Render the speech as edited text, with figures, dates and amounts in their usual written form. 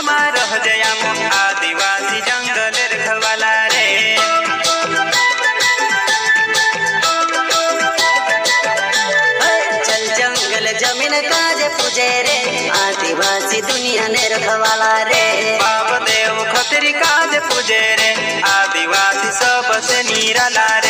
में रह जया आदिवासी जंगल रखवाला रे। चल जंगल जमीन काज पूजे रे आदिवासी दुनिया ने रखवाला रे। बाप देव खतरी काज पूजे रे आदिवासी सबसे निराला